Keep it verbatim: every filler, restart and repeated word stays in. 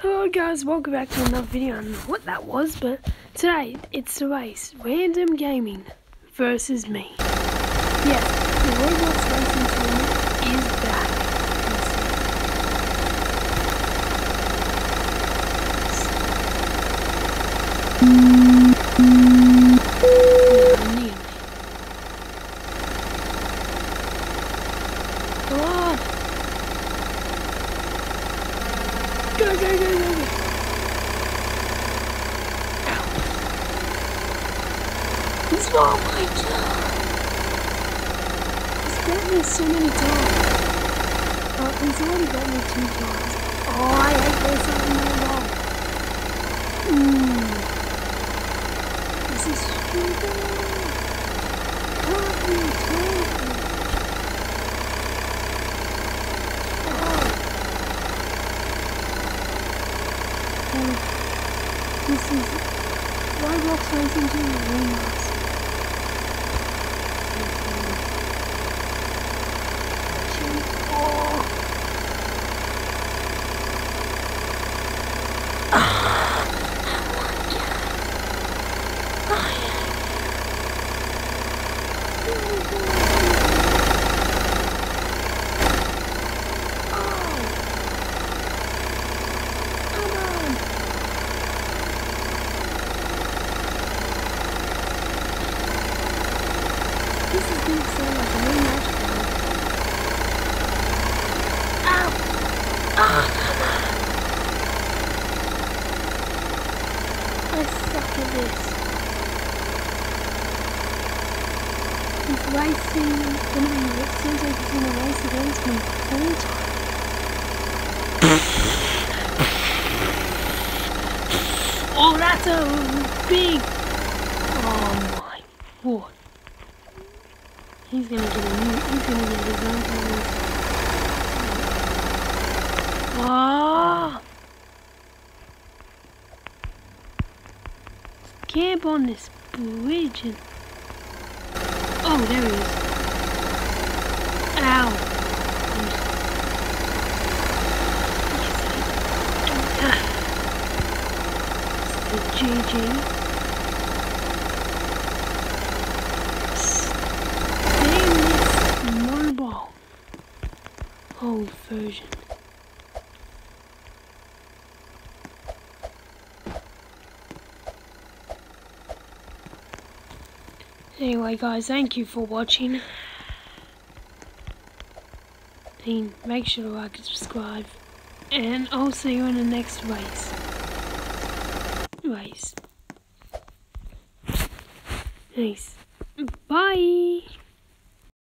Hello guys, welcome back to another video. I don't know what that was, but today it's the race Random Gaming versus me. Yes, the Roblox racing tournament is back. Yeah, nearly. Come on! Go, go, go, go, go! He's oh my god! He's got me so many times. Oh, he's already got me two times. Oh, I hate this something more wrong. Mmm. This is stupid. Help me, help me. Oh. This is roblox racing to remastered. This is going to sound like a rematch. Ow! Oh, come on! I suck at this. He's racing, gonna be, it seems like he's gonna race against me all the time. Oh, that's a big... Oh my... What? He's gonna get a new, he's gonna get his own camera. Ah! Camp on this bridge and... Oh, there he is. Ow! It's the G G. Old version. Anyway guys, thank you for watching. And make sure to like and subscribe. And I'll see you in the next race. Race. Nice. Bye.